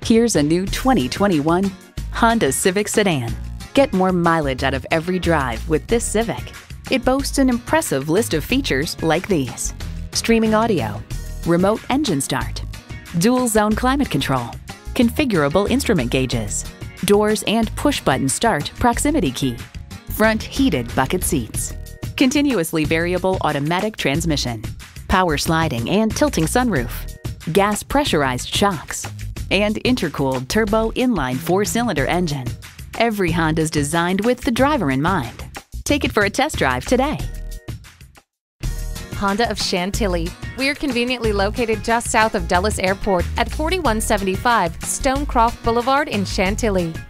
Here's a new 2021 Honda Civic sedan. Get more mileage out of every drive with this Civic. It boasts an impressive list of features like these: streaming audio, remote engine start, dual zone climate control, configurable instrument gauges, doors and push-button start proximity key, front heated bucket seats, continuously variable automatic transmission, power sliding and tilting sunroof, gas pressurized shocks, and intercooled turbo inline 4-cylinder engine. Every Honda's designed with the driver in mind. Take it for a test drive today. Honda of Chantilly. We're conveniently located just south of Dulles Airport at 4175 Stonecroft Boulevard in Chantilly.